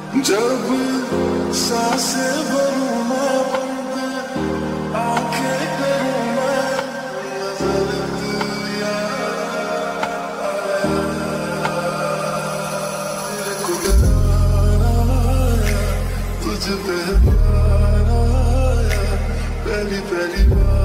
जब सांसें भरूं मैं बंद, आंखें करूं मैं नजर, तू याद आया। तेरे को कराया, तुझ पे प्यार आया, पहली पहली बार